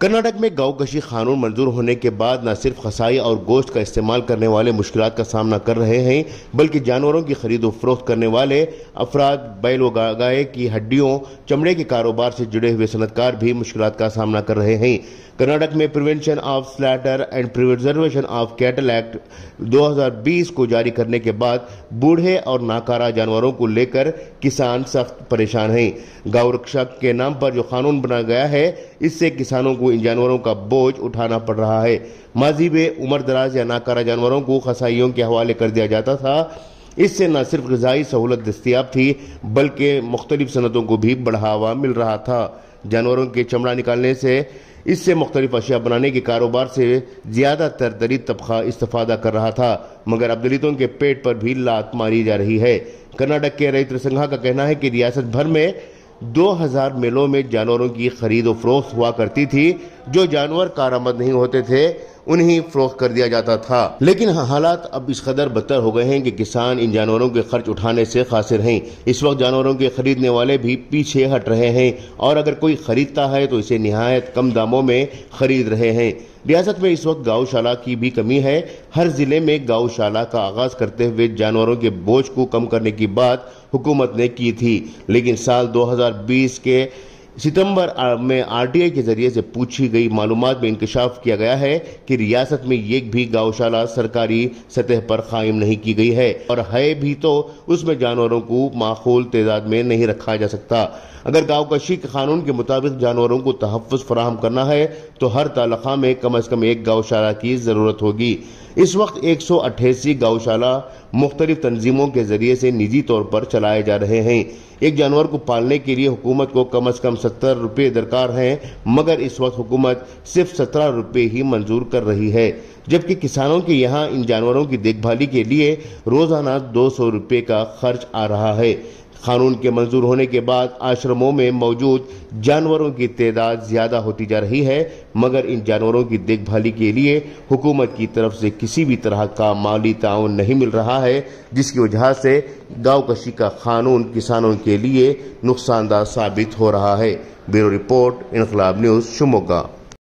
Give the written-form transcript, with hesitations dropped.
کرناٹک میں گاؤں کشی قانون منظور ہونے کے بعد نہ صرف خسائی اور گوشت کا استعمال کرنے والے مشکلات کا سامنا کر رہے ہیں بلکہ جانوروں کی خرید و فروخت کرنے والے افراد، بیل و گائے کی ہڈیوں، چمڑے کے کاروبار سے جڑے ہوئے صنعت کار بھی مشکلات کا سامنا کر رہے ہیں۔ کرناٹک میں prevention of slaughter and preservation of cattle act 2020 کو جاری کرنے کے بعد بوڑھے اور ناکارہ جانوروں کو لے کر کسان سخت پریشان ہیں۔ گاؤں رکشا کے نام پر جو قانون بنا گیا ہے، اس سے کسانوں کو ان جانوروں کا بوجھ اٹھانا پڑ رہا ہے۔ ماضی میں عمر دراز یا ناکارہ جانوروں کو قصائیوں کے حوالے کر دیا جاتا تھا۔ اس سے نہ صرف غذائی سہولت دستیاب تھی بلکہ مختلف صنعتوں کو بھی بڑھاوا مل رہا تھا۔ جانوروں کے چمڑا نکالنے سے اس سے مختلف اشیاء بنانے کے کاروبار سے زیادہ تر دلت طبقہ استفادہ کر رہا تھا، مگر اب دلتوں کے پیٹ پر بھی لات ماری جا رہی ہے۔ کرناٹک کے ریت سنگھا کا کہنا ہے کہ ریاست بھر میں 2000 میلوں میں جانوروں کی خرید و فروخت ہوا کرتی تھی۔ جو جانور کارآمد نہیں ہوتے تھے انہیں فروخت کر دیا جاتا تھا، لیکن حالات اب اس قدر بدتر ہو گئے ہیں کہ کسان ان جانوروں کے خرچ اٹھانے سے قاصر ہیں۔ اس وقت جانوروں کے خریدنے والے بھی پیچھے ہٹ رہے ہیں اور اگر کوئی خریدتا ہے تو اسے نہایت کم داموں میں خرید رہے ہیں۔ ریاست میں اس وقت گاؤں شالہ کی بھی کمی ہے۔ ہر ضلع میں گاؤں شالہ کا آغاز کرتے ہوئے جانوروں کے بوجھ کو کم کرنے کی بات حکومت نے کی تھی، لیکن سال 2020 کے ستمبر میں RTI کے ذریعے سے پوچھی گئی معلومات میں انکشاف کیا گیا ہے کہ ریاست میں ایک بھی گاؤں شالہ سرکاری سطح پر قائم نہیں کی گئی ہے، اور ہے بھی تو اس میں جانوروں کو معقول تعداد میں نہیں رکھا جا سکتا۔ اگر گاؤں کشی کے قانون کے مطابق جانوروں کو تحفظ فراہم کرنا ہے تو ہر تعلقہ میں کم از کم ایک گاؤں شالہ کی ضرورت ہوگی۔ اس وقت 188 گاؤں شالہ مختلف تنظیموں کے ذریعے سے نجی طور پر چلائے جا رہے ہیں۔ ایک جانور کو پالنے کے لیے حکومت کو کم از کم 70 روپے درکار ہیں، مگر اس وقت حکومت صرف 17 روپے ہی منظور کر رہی ہے، جبکہ کسانوں کے یہاں ان جانوروں کی دیکھ بھالی کے لیے روزانہ 200 روپے کا خرچ آ رہا ہے۔ قانون کے منظور ہونے کے بعد آشرموں میں موجود جانوروں کی تعداد زیادہ ہوتی جا رہی ہے، مگر ان جانوروں کی دیکھ بھالی کے لیے حکومت کی طرف سے کسی بھی طرح کا مالی تعاون نہیں مل رہا ہے، جس کی وجہ سے گاؤں کشی کا قانون کسانوں کے لیے نقصان دہ ثابت ہو رہا ہے۔ Bureau report, Inquilab news, Shimoga.